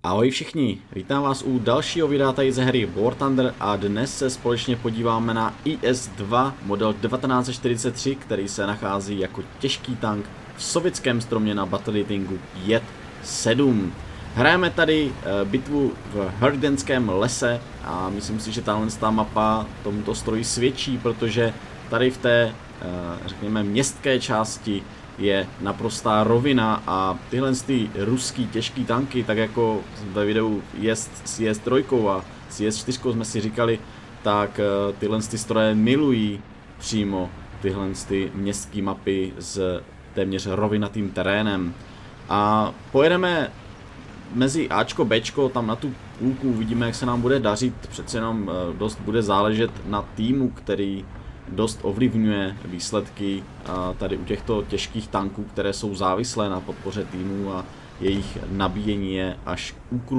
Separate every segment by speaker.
Speaker 1: Ahoj všichni, vítám vás u dalšího videa tady ze hry War Thunder a dnes se společně podíváme na IS-2 model 1943, který se nachází jako těžký tank v sovětském stromě na battleratingu JET 7. Hrajeme tady bitvu v Hrdenském lese a myslím si, že tahle mapa tomuto stroji svědčí, protože tady v té, řekněme, městské části je naprostá rovina a tyhle ruský těžký tanky, tak jako ve videu s IS-3 a s IS-4 jsme si říkali, tak tyhle stroje milují přímo tyhle městské mapy s téměř rovinatým terénem. A pojedeme mezi Ačko, Bčko, tam na tu půlku uvidíme, jak se nám bude dařit, přece jenom dost bude záležet na týmu, který dost ovlivňuje výsledky tady u těchto těžkých tanků, které jsou závislé na podpoře týmů a jejich nabíjení je až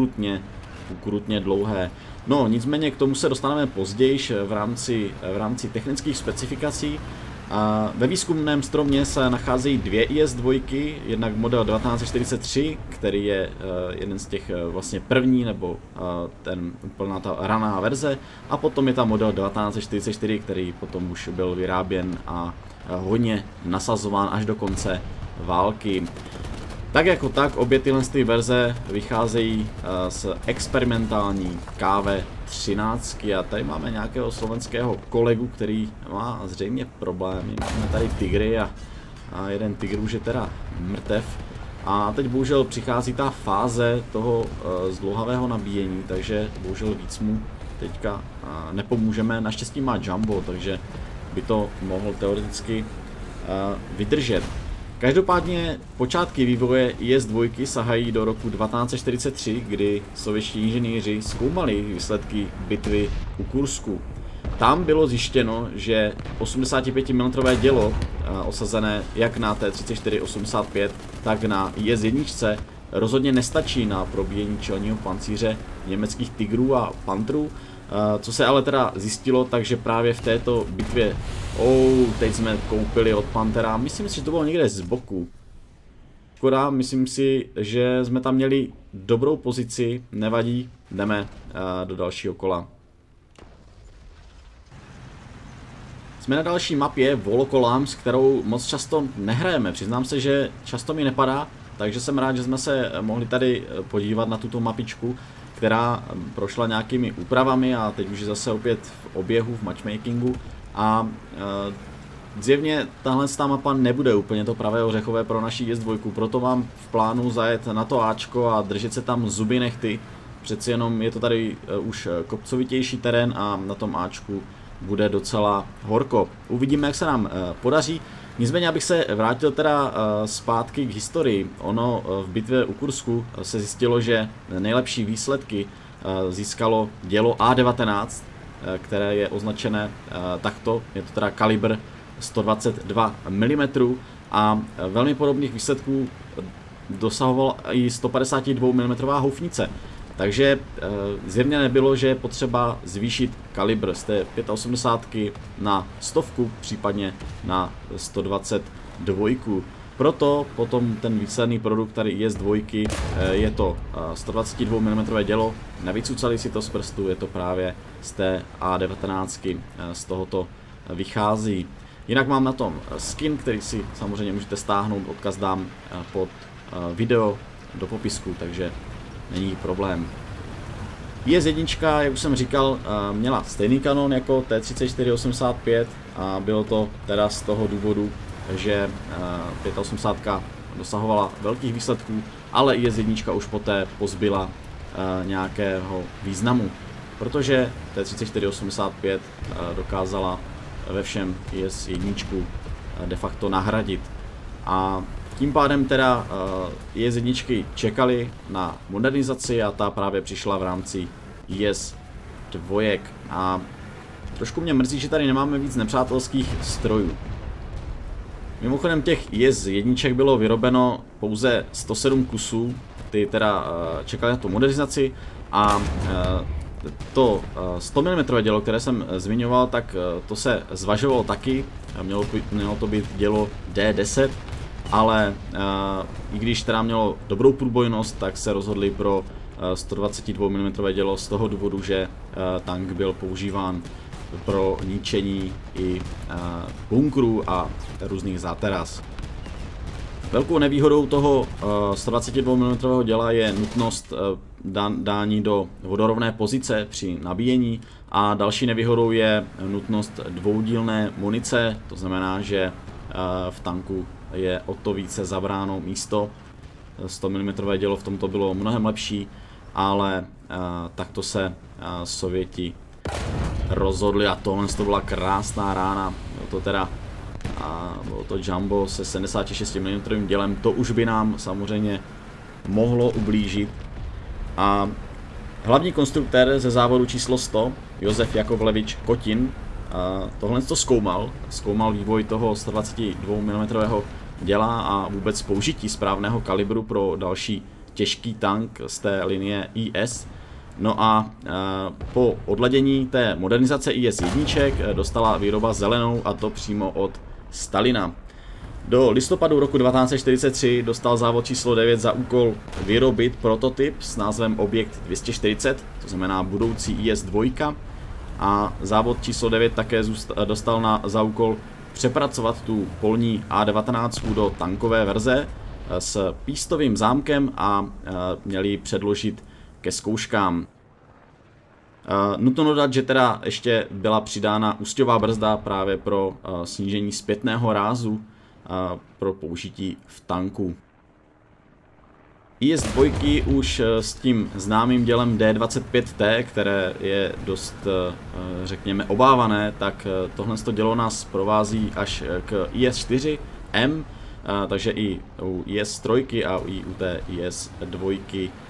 Speaker 1: ukrutně dlouhé. No, nicméně k tomu se dostaneme později v rámci technických specifikací. Ve výzkumném stromě se nacházejí dvě IS-2, jednak model 1943, který je jeden z těch vlastně první, nebo ten úplná ta raná verze, a potom je tam model 1944, který potom už byl vyráběn a hodně nasazován až do konce války. Tak jako tak, obě tyhle verze vycházejí z experimentální KV-13 a tady máme nějakého slovenského kolegu, který má zřejmě problémy. Máme tady Tigry a jeden Tigr už je teda mrtev. A teď bohužel přichází ta fáze toho zdlouhavého nabíjení, takže bohužel víc mu teďka nepomůžeme. Naštěstí má Jumbo, takže by to mohl teoreticky vydržet. Každopádně počátky vývoje IS-2 sahají do roku 1943, kdy sovětští inženýři zkoumali výsledky bitvy u Kursku. Tam bylo zjištěno, že 85 mm dělo osazené jak na T-34-85, tak na IS-1 rozhodně nestačí na probíjení čelního pancíře německých Tigrů a Pantrů. Co se ale teda zjistilo, takže právě v této bitvě, teď jsme koupili od Panthera, myslím si, že to bylo někde z boku. Škoda, myslím si, že jsme tam měli dobrou pozici, nevadí, jdeme do dalšího kola. Jsme na další mapě Volokolams, kterou moc často nehrajeme, přiznám se, že často mi nepadá, takže jsem rád, že jsme se mohli tady podívat na tuto mapičku, která prošla nějakými úpravami a teď už je zase opět v oběhu, v matchmakingu a zjevně tahle mapa nebude úplně to pravé ořechové pro naší IS-2, proto mám v plánu zajet na to Ačko a držet se tam zuby nehty, přeci jenom je to tady už kopcovitější terén a na tom Ačku bude docela horko. Uvidíme, jak se nám podaří. Nicméně, abych se vrátil teda zpátky k historii, ono v bitvě u Kursku se zjistilo, že nejlepší výsledky získalo dělo A19, které je označené takto, je to teda kalibr 122 mm a velmi podobných výsledků dosahovala i 152 mm houfnice. Takže zjevně nebylo, že je potřeba zvýšit kalibr z té 85 na 100, případně na 122. Proto potom ten výsledný produkt tady IS-2 je to 122 mm dělo, nevycucali si to z prstu, je to právě z té A19, z tohoto vychází. Jinak mám na tom skin, který si samozřejmě můžete stáhnout, odkaz dám pod video do popisku, takže není problém. IS-1, jak už jsem říkal, měla stejný kanon jako T-34-85 a bylo to teda z toho důvodu, že 85 dosahovala velkých výsledků, ale IS-1 už poté pozbyla nějakého významu, protože T-34-85 dokázala ve všem IS-1 de facto nahradit. A tím pádem teda IS-1 čekali na modernizaci a ta právě přišla v rámci IS-2. A trošku mě mrzí, že tady nemáme víc nepřátelských strojů. Mimochodem těch IS-1 bylo vyrobeno pouze 107 kusů, ty teda čekali na tu modernizaci a to 100 mm dělo, které jsem zmiňoval, tak to se zvažovalo taky, mělo to být dělo D10, ale i když teda mělo dobrou průbojnost, tak se rozhodli pro 122 mm dělo z toho důvodu, že tank byl používán pro ničení i bunkrů a různých záteras. Velkou nevýhodou toho 122 mm děla je nutnost dání do vodorovné pozice při nabíjení a další nevýhodou je nutnost dvoudílné munice, to znamená, že v tanku je o to více zabráno místo. 100 mm dělo v tomto bylo mnohem lepší, ale takto se Sověti rozhodli a tohle to byla krásná rána. Bylo to Jumbo se 76 mm dělem, to už by nám samozřejmě mohlo ublížit. A hlavní konstruktér ze závodu číslo 100, Josef Jakovlevič Kotin, tohle to zkoumal vývoj toho 122 mm děla a vůbec použití správného kalibru pro další těžký tank z té linie IS. No a po odladění té modernizace IS-1 dostala výroba zelenou, a to přímo od Stalina. Do listopadu roku 1943 dostal závod číslo 9 za úkol vyrobit prototyp s názvem Objekt 240, to znamená budoucí IS-2, a závod číslo 9 také dostal za úkol přepracovat tu polní A19 do tankové verze s pístovým zámkem a měli ji předložit ke zkouškám. Nutno dodat, že teda ještě byla přidána úsťová brzda právě pro snížení zpětného rázu pro použití v tanku. IS-2 už s tím známým dělem D25T, které je dost, řekněme, obávané, tak tohle dělo nás provází až k IS-4M, takže i u IS-3 a i u té IS-2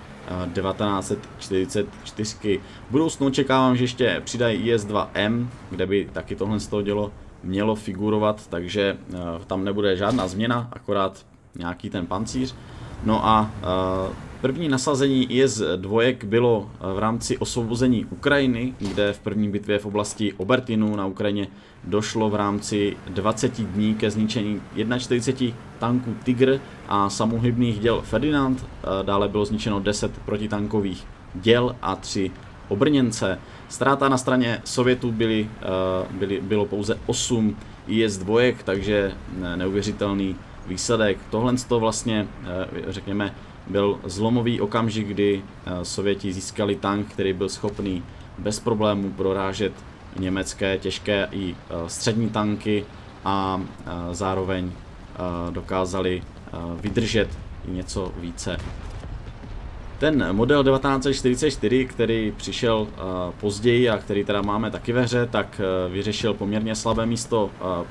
Speaker 1: 1944. V budoucnu očekávám, že ještě přidají IS-2M, kde by taky tohle dělo mělo figurovat, takže tam nebude žádná změna, akorát nějaký ten pancíř. No a první nasazení IS-2 bylo v rámci osvobození Ukrajiny, kde v první bitvě v oblasti Obertinu na Ukrajině došlo v rámci 20 dní ke zničení 41 tanků Tigr a samohybných děl Ferdinand. Dále bylo zničeno 10 protitankových děl a 3 obrněnce. Ztráta na straně Sovětů bylo pouze 8 IS-2, takže neuvěřitelný výsledek. Tohle vlastně, řekněme, byl zlomový okamžik, kdy Sověti získali tank, který byl schopný bez problémů prorážet německé těžké i střední tanky a zároveň dokázali vydržet něco více. Ten model 1944, který přišel později a který teda máme taky ve hře, tak vyřešil poměrně slabé místo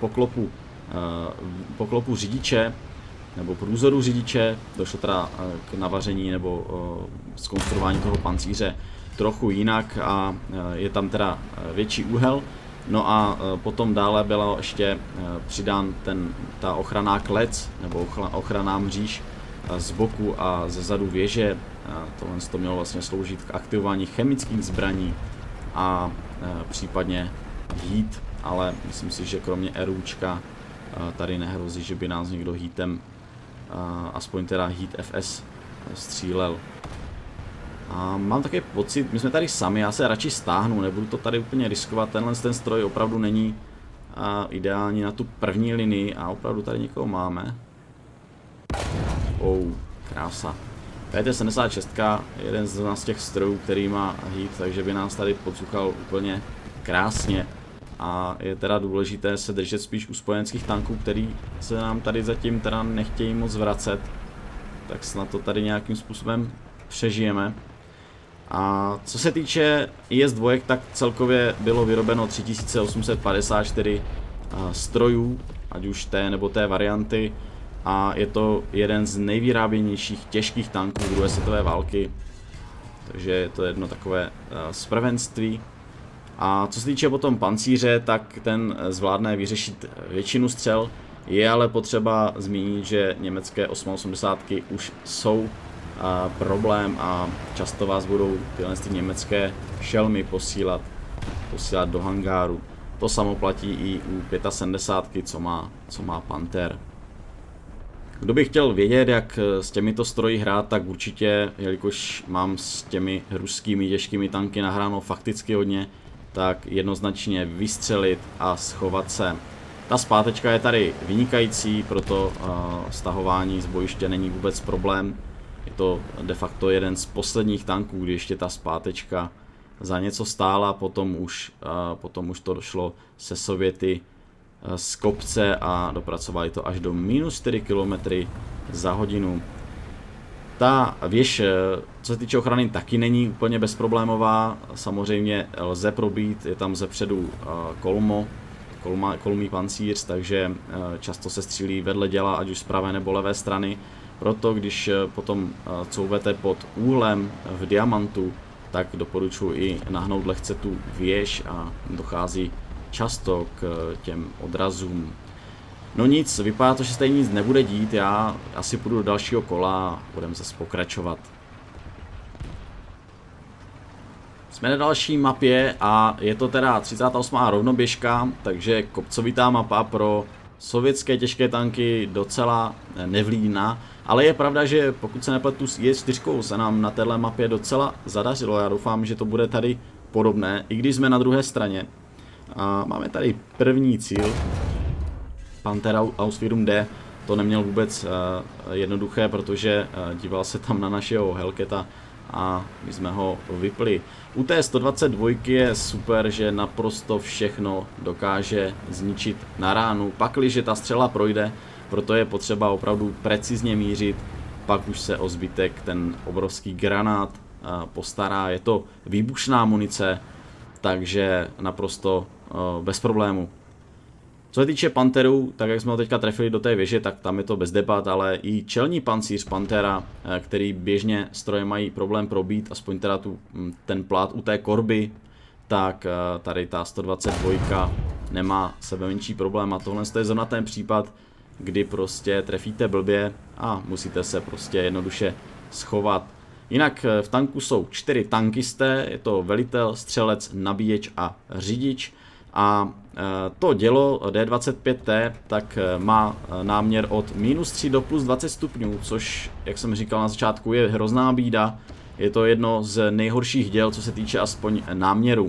Speaker 1: poklopu řidiče nebo průzoru řidiče. Došlo teda k navaření nebo zkonstruování toho pancíře trochu jinak a je tam teda větší úhel. No a potom dále byla ještě přidán ta ochranná klec nebo ochranná mříž z boku a ze zadu věže. Tohle to mělo vlastně sloužit k aktivování chemických zbraní a případně heat, ale myslím si, že kromě RUčka tady nehrozí, že by nás někdo heatem, aspoň teda heat FS, střílel. A mám také pocit, my jsme tady sami, já se radši stáhnu, nebudu to tady úplně riskovat, ten stroj opravdu není ideální na tu první linii a opravdu tady někoho máme. Krása. PT-76, jeden z těch strojů, který má heat, takže by nás tady podsuchal úplně krásně. A je teda důležité se držet spíš u spojenských tanků, který se nám tady zatím teda nechtějí moc vracet. Tak snad to tady nějakým způsobem přežijeme. A co se týče IS-2, tak celkově bylo vyrobeno 3854 strojů, ať už té nebo té varianty. A je to jeden z nejvyráběnějších těžkých tanků druhé světové války. Takže je to jedno takové z prvenství. A co se týče potom pancíře, tak ten zvládne vyřešit většinu střel. Je ale potřeba zmínit, že německé 880 už jsou problém a často vás budou tyhle německé šelmy posílat do hangáru. To samo platí i u 75, co má Panther. Kdo by chtěl vědět, jak s těmito stroji hrát, tak určitě, jelikož mám s těmi ruskými těžkými tanky nahráno fakticky hodně, tak jednoznačně vystřelit a schovat se. Ta zpátečka je tady vynikající, proto stahování z bojiště není vůbec problém. Je to de facto jeden z posledních tanků, kdy ještě ta zpátečka za něco stála, potom už to došlo se Sověty z kopce a dopracovali to až do minus 4 km za hodinu. Ta věž, co se týče ochrany, taky není úplně bezproblémová. Samozřejmě lze probít, je tam zepředu kolmý pancíř, takže často se střílí vedle děla, ať už z pravé nebo levé strany. Proto když potom couvete pod úhlem v diamantu, tak doporučuji i nahnout lehce tu věž a dochází často k těm odrazům. No nic, vypadá to, že stejně nic nebude dít, já asi půjdu do dalšího kola a budeme zase pokračovat. Jsme na další mapě a je to teda 38. rovnoběžka, takže kopcovitá mapa pro sovětské těžké tanky docela nevlídná, ale je pravda, že pokud se nepletu s IS-4 se nám na téhle mapě docela zadařilo, já doufám, že to bude tady podobné, i když jsme na druhé straně. A máme tady první cíl, Panther Ausführung D, to neměl vůbec jednoduché, protože díval se tam na našeho Hellcata a my jsme ho vypli. U té 122 je super, že naprosto všechno dokáže zničit na ránu, pakliže ta střela projde, proto je potřeba opravdu precizně mířit, pak už se o zbytek ten obrovský granát postará, je to výbušná munice, takže naprosto bez problému. Co se týče Panteru, tak jak jsme ho teďka trefili do té věže, tak tam je to bez debat, ale i čelní pancíř Pantera, který běžně stroje mají problém probít, aspoň teda ten plát u té korby, tak tady ta 122 nemá sebe menší problém a tohle je zrovna ten případ, kdy prostě trefíte blbě a musíte se prostě jednoduše schovat. Jinak v tanku jsou 4 tankisté, je to velitel, střelec, nabíječ a řidič. A to dělo D25T tak má náměr od -3 do +20 stupňů, což, jak jsem říkal na začátku, je hrozná bída. Je to jedno z nejhorších děl, co se týče aspoň náměru.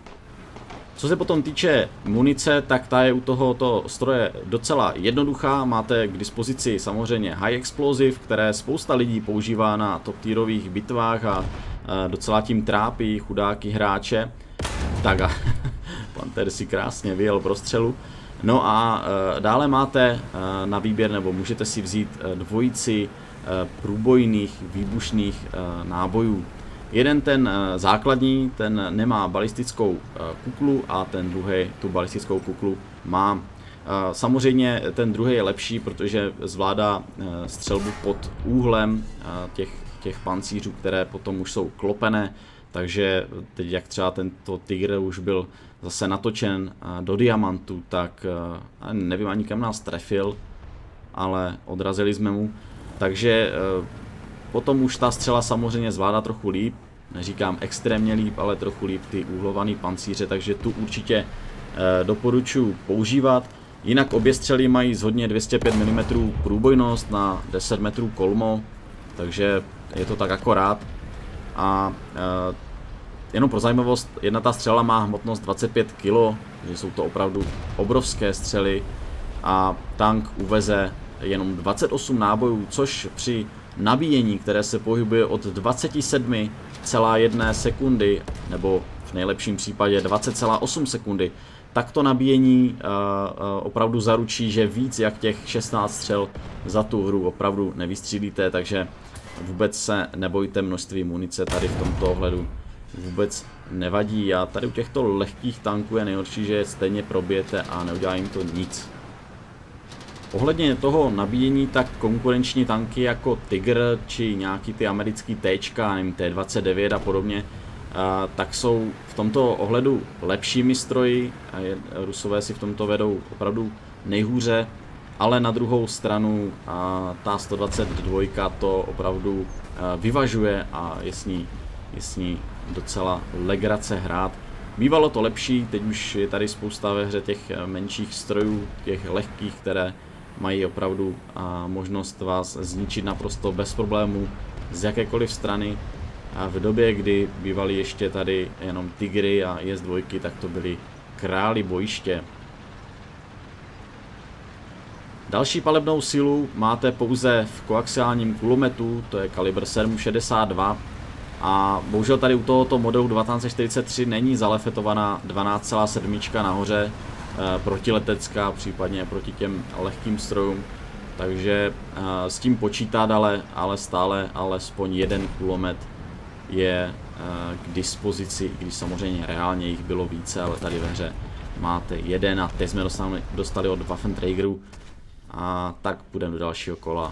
Speaker 1: Co se potom týče munice, tak ta je u tohoto stroje docela jednoduchá. Máte k dispozici samozřejmě High Explosive, které spousta lidí používá na top tierových bitvách a docela tím trápí chudáky hráče. Tak a Panther si krásně vyjel prostřelu. No a dále máte na výběr, nebo můžete si vzít dvojici průbojných výbušných nábojů. Jeden ten základní, ten nemá balistickou kuklu a ten druhý tu balistickou kuklu má. Samozřejmě ten druhý je lepší, protože zvládá střelbu pod úhlem těch pancířů, které potom už jsou klopené. Takže teď jak třeba tento Tiger už byl zase natočen do diamantu, tak nevím ani kam nás trefil, ale odrazili jsme mu. Takže potom už ta střela samozřejmě zvládá trochu líp, neříkám extrémně líp, ale trochu líp ty úhlované pancíře, takže tu určitě doporučuji používat. Jinak obě střely mají zhodně 205 mm průbojnost na 10 metrů kolmo, takže je to tak akorát. A jenom pro zajímavost, jedna ta střela má hmotnost 25 kg, že jsou to opravdu obrovské střely a tank uveze jenom 28 nábojů, což při nabíjení, které se pohybuje od 27,1 sekundy, nebo v nejlepším případě 20,8 sekundy, tak to nabíjení opravdu zaručí, že víc jak těch 16 střel za tu hru opravdu nevystřílíte, takže vůbec se nebojte, množství munice tady v tomto ohledu vůbec nevadí. A tady u těchto lehkých tanků je nejhorší, že stejně probijete a neudělá jim to nic. Ohledně toho nabíjení, tak konkurenční tanky jako Tiger či nějaký ty americký T-čka, nevím, T29 a podobně, tak jsou v tomto ohledu lepšími stroji. Rusové si v tomto vedou opravdu nejhůře, ale na druhou stranu ta 122 to opravdu vyvažuje a je s ní docela legrace hrát. Bývalo to lepší, teď už je tady spousta ve hře těch menších strojů, těch lehkých, které mají opravdu možnost vás zničit naprosto bez problémů z jakékoliv strany. A v době, kdy bývaly ještě tady jenom Tigry a IS-2, tak to byly králi bojiště. Další palebnou sílu máte pouze v koaxiálním kulometu, to je kalibr 7,62. A bohužel tady u tohoto modelu 1943 není zalefetovaná 12,7 nahoře, protiletecká, případně proti těm lehkým strojům. Takže s tím počítat, ale stále alespoň jeden kulomet je k dispozici, i když samozřejmě reálně jich bylo více, ale tady ve hře máte jeden a teď jsme dostali od Waffenträgerů. A tak půjdeme do dalšího kola.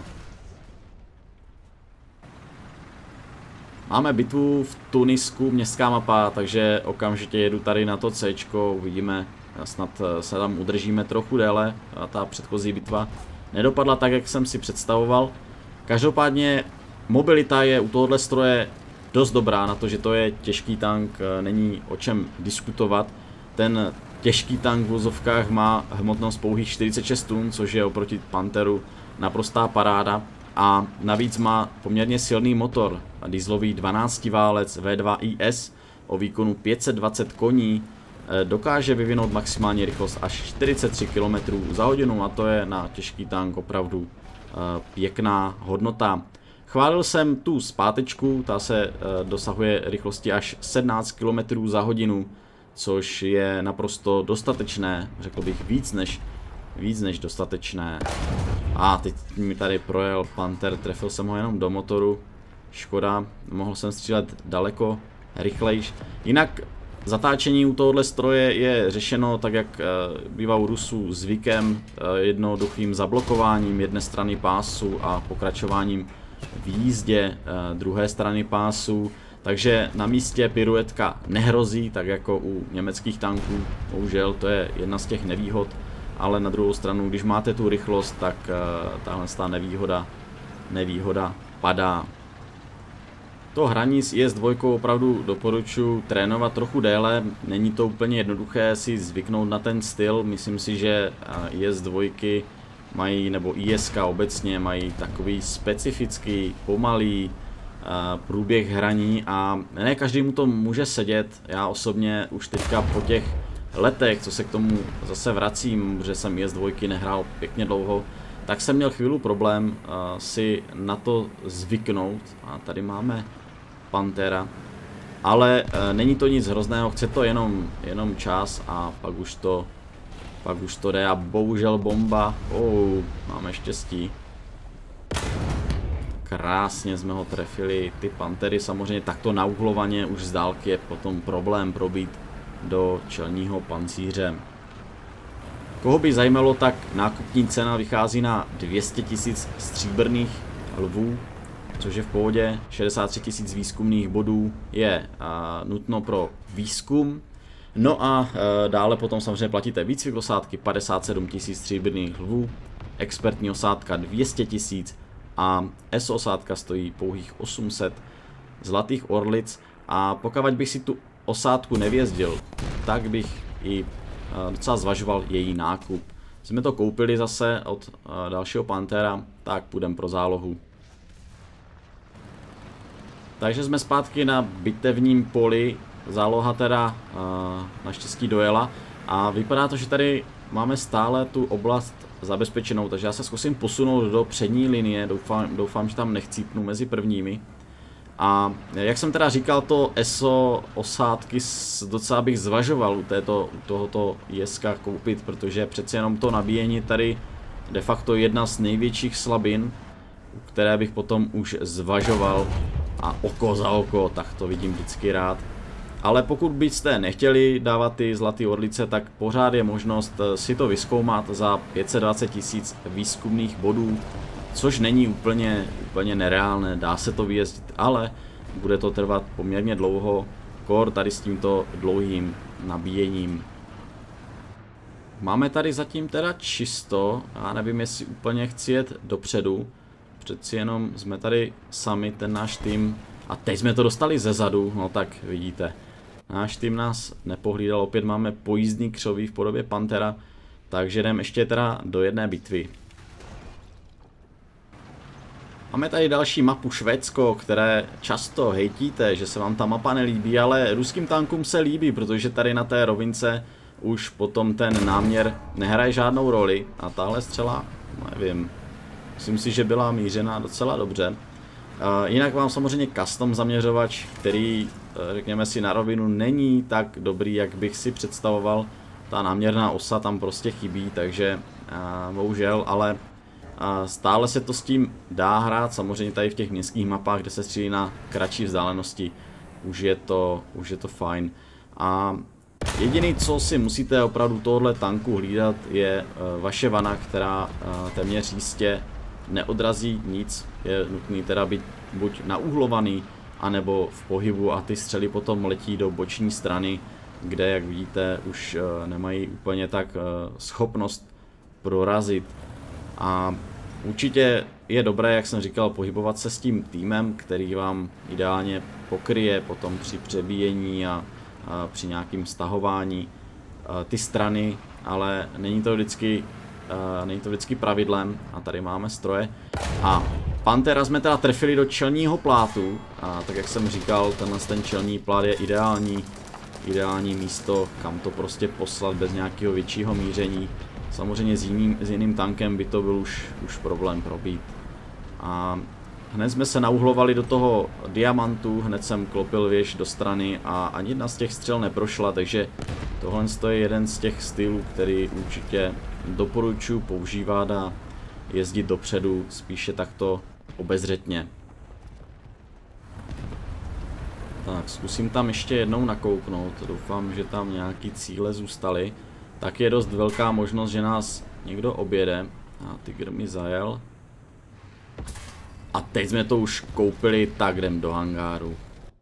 Speaker 1: Máme bitvu v Tunisku, městská mapa, takže okamžitě jedu tady na to C, uvidíme, snad se tam udržíme trochu déle. A ta předchozí bitva nedopadla tak, jak jsem si představoval. Každopádně mobilita je u tohohle stroje dost dobrá, na to, že to je těžký tank, není o čem diskutovat. Ten těžký tank v vozovkách má hmotnost pouhých 46 tun, což je oproti Panteru naprostá paráda. A navíc má poměrně silný motor, dieselový 12 válec V2 IS o výkonu 520 koní, dokáže vyvinout maximální rychlost až 43 km za hodinu a to je na těžký tank opravdu pěkná hodnota. Chválil jsem tu zpátečku, ta se dosahuje rychlosti až 17 km za hodinu, což je naprosto dostatečné, řekl bych víc než dostatečné. A teď mi tady projel Panther, trefil jsem ho jenom do motoru, škoda, mohl jsem střílet daleko rychlejš. Jinak zatáčení u tohohle stroje je řešeno tak, jak bývá u Rusů zvykem, jednoduchým zablokováním jedné strany pásu a pokračováním v jízdě druhé strany pásu. Takže na místě piruetka nehrozí, tak jako u německých tanků, bohužel to je jedna z těch nevýhod. Ale na druhou stranu, když máte tu rychlost, tak tahle nevýhoda padá. To hraní s IS-2 opravdu doporučuji trénovat trochu déle, není to úplně jednoduché si zvyknout na ten styl, myslím si, že IS-2 mají, nebo ISK obecně mají takový specifický, pomalý průběh hraní a ne každému to může sedět. Já osobně už teďka po těch letech, co se k tomu zase vracím, že jsem IS-2 nehrál pěkně dlouho, tak jsem měl chvíli problém si na to zvyknout. A tady máme Panthera. Ale není to nic hrozného, chce to jenom čas a pak už to jde a bohužel bomba. Máme štěstí. Krásně jsme ho trefili, ty Panthery samozřejmě takto nauhlovaně už z dálky je potom problém probít do čelního pancíře. Koho by zajímalo, tak nákupní cena vychází na 200 000 stříbrných lvů, což je v pohodě. 63 000 výzkumných bodů je nutno pro výzkum. No a dále potom samozřejmě platíte výcvik osádky 57 000 stříbrných lvů, expertní osádka 200 000 a S osádka stojí pouhých 800 zlatých orlic. A pokud bych si tu osádku nevězdil, tak bych i docela zvažoval její nákup. Jsme to koupili zase od dalšího Panthera, tak půjdeme pro zálohu. Takže jsme zpátky na bitevním poli, záloha teda naštěstí dojela a vypadá to, že tady máme stále tu oblast zabezpečenou, takže já se zkusím posunout do přední linie, doufám, že tam nechcípnu mezi prvními. A jak jsem teda říkal, to ESO osádky docela bych zvažoval u tohoto ISK koupit, protože přece jenom to nabíjení tady de facto jedna z největších slabin, které bych potom už zvažoval a oko za oko, tak to vidím vždycky rád. Ale pokud byste nechtěli dávat ty zlaté orlice, tak pořád je možnost si to vyzkoumat za 520 000 výzkumných bodů, což není úplně nereálné, dá se to vyjezdit, ale bude to trvat poměrně dlouho, kor tady s tímto dlouhým nabíjením. Máme tady zatím teda čisto, já nevím, jestli úplně chci jet dopředu, přeci jenom jsme tady sami, ten náš tým, a teď jsme to dostali ze zadu, no tak vidíte. Náš tým nás nepohlídal, opět máme pojízdný křoví v podobě Panthera, takže jdeme ještě teda do jedné bitvy. Máme tady další mapu Švédsko, které často hejtíte, že se vám ta mapa nelíbí, ale ruským tankům se líbí, protože tady na té rovince už potom ten náměr nehraje žádnou roli a tahle střela, nevím, myslím si, že byla mířena docela dobře. Jinak vám samozřejmě custom zaměřovač, který, řekněme si na rovinu, není tak dobrý, jak bych si představoval. Ta náměrná osa tam prostě chybí, takže bohužel, ale stále se to s tím dá hrát, samozřejmě tady v těch městských mapách, kde se střílí na kratší vzdálenosti, už je to fajn. A jediný, co si musíte opravdu tohle tanku hlídat, je vaše vana, která téměř jistě neodrazí nic. Je nutný teda být buď nauhlovaný, anebo v pohybu a ty střely potom letí do boční strany, kde, jak vidíte, už nemají úplně tak schopnost prorazit. A určitě je dobré, jak jsem říkal, pohybovat se s tím týmem, který vám ideálně pokryje potom při přebíjení a při nějakým stahování ty strany, ale není to vždycky pravidlem. A tady máme stroje. A Panthera jsme teda trefili do čelního plátu, a tak jak jsem říkal, ten čelní plát je ideální místo, kam to prostě poslat bez nějakého většího míření. Samozřejmě s jiným tankem by to byl už problém probít. A hned jsme se nauhlovali do toho diamantu, hned jsem klopil věž do strany a ani jedna z těch střel neprošla, takže tohle je jeden z těch stylů, který určitě doporučuji používat a jezdit dopředu spíše takto obezřetně. Tak, zkusím tam ještě jednou nakouknout, doufám, že tam nějaký cíle zůstaly. Tak je dost velká možnost, že nás někdo objede. A Tiger mi zajel. A teď jsme to už koupili, tak jdem do hangáru.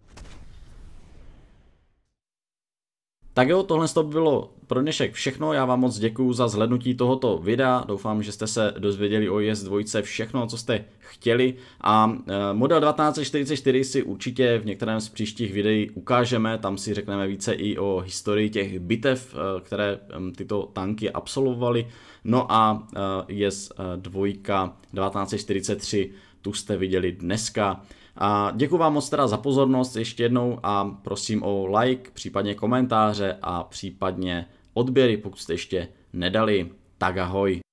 Speaker 1: Tak jo, tohle by bylo pro dnešek všechno. Já vám moc děkuju za zhlédnutí tohoto videa. Doufám, že jste se dozvěděli o IS-2 všechno, co jste chtěli. A model 1944 si určitě v některém z příštích videí ukážeme. Tam si řekneme více i o historii těch bitev, které tyto tanky absolvovaly. No a IS-2 1943 tu jste viděli dneska. A děkuji vám moc teda za pozornost ještě jednou a prosím o like, případně komentáře a případně odběry, pokud jste ještě nedali. Tak ahoj.